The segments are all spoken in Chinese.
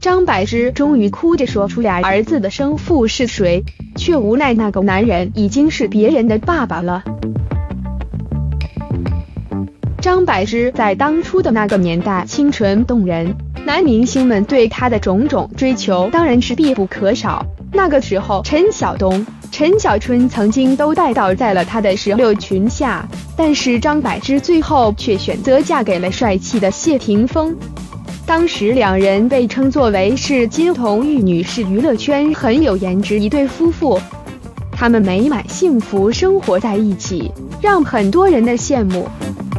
张柏芝终于哭着说出俩儿子的生父是谁，却无奈那个男人已经是别人的爸爸了。张柏芝在当初的那个年代清纯动人，男明星们对她的种种追求当然是必不可少。那个时候，陈晓东、陈小春曾经都拜倒在了她的石榴裙下，但是张柏芝最后却选择嫁给了帅气的谢霆锋。当时两人被称作为是金童玉女，是娱乐圈很有颜值一对夫妇。他们美满幸福生活在一起，让很多人的羡慕。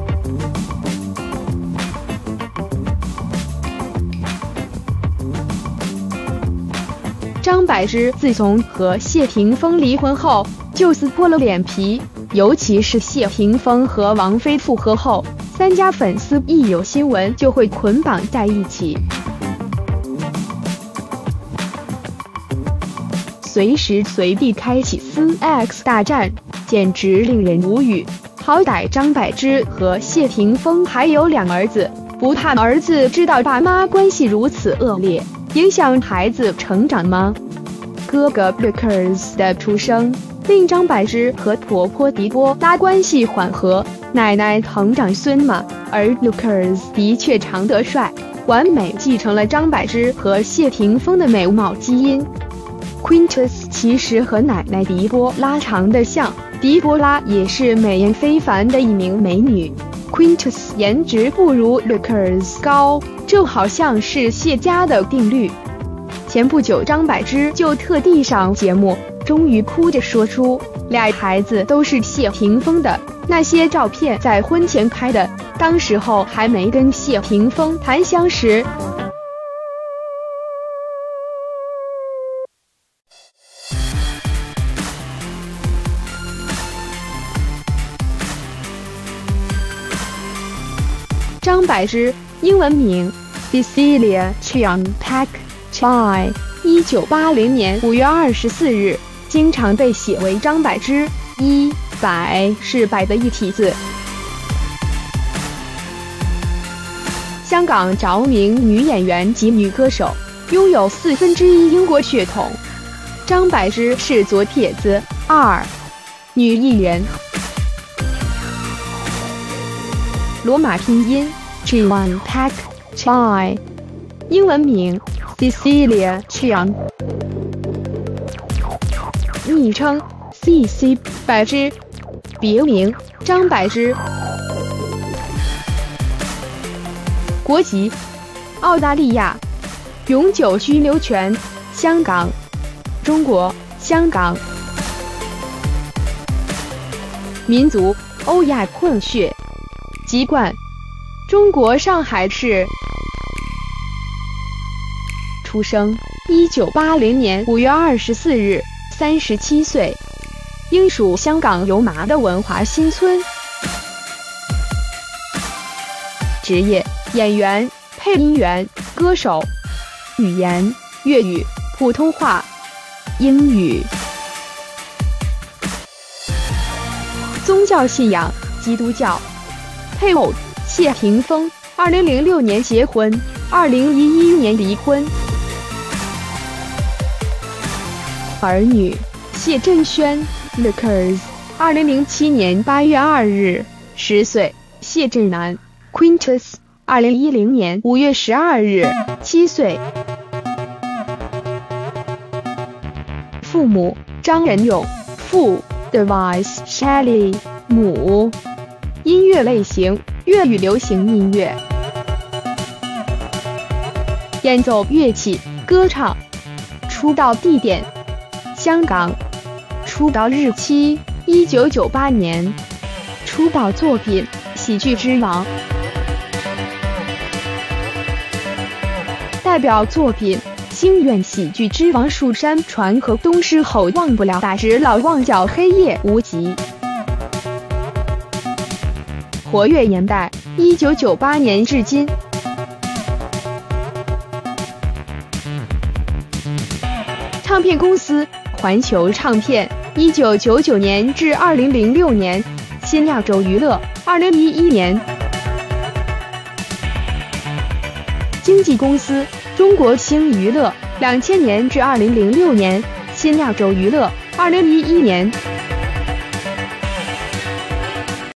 张柏芝自从和谢霆锋离婚后，就撕破了脸皮，尤其是谢霆锋和王菲复合后，三家粉丝一有新闻就会捆绑在一起，随时随地开启4X 大战，简直令人无语。好歹张柏芝和谢霆锋还有两儿子，不怕儿子知道爸妈关系如此恶劣，影响孩子成长吗？哥哥 Lucas 的出生令张柏芝和婆婆狄波拉关系缓和，奶奶疼长孙嘛，而 Lucas 的确长得帅，完美继承了张柏芝和谢霆锋的美貌基因。Quintus 其实和奶奶狄波拉长得像，狄波拉也是美艳非凡的一名美女。Quintus 颜值不如 Lucas 高，这好像是谢家的定律。前不久张柏芝就特地上节目，终于哭着说出俩孩子都是谢霆锋的，那些照片在婚前拍的，当时候还没跟谢霆锋谈相识。张柏芝，英文名 Cecilia Cheung Pak Chai，1980年5月24日，经常被写为张柏芝，100是百的一体字。香港着名女演员及女歌手，拥有1/4英国血统。张柏芝是左撇子，2女艺人。罗马拼音 Cheung Pak Chai， 英文名 Cecilia Cheung， 昵称 CC 柏芝，别名张柏芝。国籍澳大利亚，永久居留权香港，中国香港。民族欧亚混血，籍贯中国上海市。出生1980年5月24日，37岁，应属香港油麻的文华新村。职业演员、配音员、歌手。语言粤语、普通话、英语。宗教信仰基督教。配偶谢霆锋，2006年结婚，2011年离婚。儿女谢振轩 Lucas， 2007年8月2日10岁，谢振南 Quintus， 2010年5月12日7岁。父母张仁勇，父 Device Shelley， 母。音乐类型粤语流行音乐。演奏乐器，歌唱。出道地点香港，出道日期1998年，出道作品喜剧之王。代表作品星愿喜剧之王、蜀山传和东狮吼忘不了大只老旺角黑夜无极。活跃年代1998年至今。唱片公司环球唱片1999年至2006年，新亚洲娱乐2011年。经经纪公司：中国星娱乐，2000年至2006年；新亚洲娱乐，2011年。